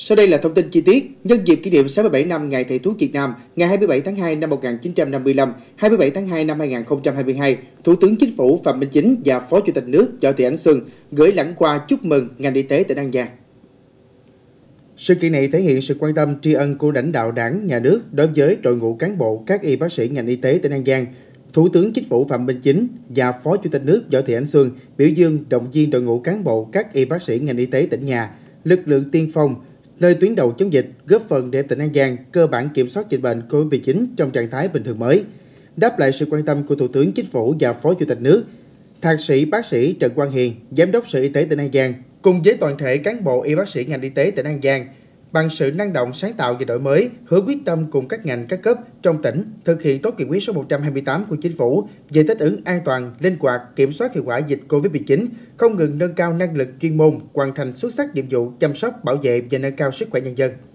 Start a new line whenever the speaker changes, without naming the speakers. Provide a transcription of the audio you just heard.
Sau đây là thông tin chi tiết. Nhân dịp kỷ niệm 67 năm Ngày Thầy thuốc Việt Nam, ngày 27 tháng 2 năm 1955, 27 tháng 2 năm 2022, Thủ tướng Chính phủ Phạm Minh Chính và Phó Chủ tịch nước Võ Thị Ánh Xuân gửi lãng hoa chúc mừng ngành y tế tỉnh An Giang. Sự kiện này thể hiện sự quan tâm tri ân của lãnh đạo Đảng, Nhà nước đối với đội ngũ cán bộ, các y bác sĩ ngành y tế tỉnh An Giang. Thủ tướng Chính phủ Phạm Minh Chính và Phó Chủ tịch nước Võ Thị Ánh Xuân biểu dương động viên đội ngũ cán bộ, các y bác sĩ ngành y tế tỉnh nhà, lực lượng tiên phong, nơi tuyến đầu chống dịch, góp phần để tỉnh An Giang cơ bản kiểm soát dịch bệnh COVID-19 trong trạng thái bình thường mới. Đáp lại sự quan tâm của Thủ tướng Chính phủ và Phó Chủ tịch nước, Thạc sĩ bác sĩ Trần Quang Hiền, Giám đốc Sở Y tế tỉnh An Giang, cùng với toàn thể cán bộ y bác sĩ ngành y tế tỉnh An Giang, bằng sự năng động, sáng tạo và đổi mới, hứa quyết tâm cùng các ngành các cấp trong tỉnh thực hiện tốt nghị quyết số 128 của Chính phủ về thích ứng an toàn, linh hoạt, kiểm soát hiệu quả dịch COVID-19, không ngừng nâng cao năng lực chuyên môn, hoàn thành xuất sắc nhiệm vụ chăm sóc, bảo vệ và nâng cao sức khỏe nhân dân.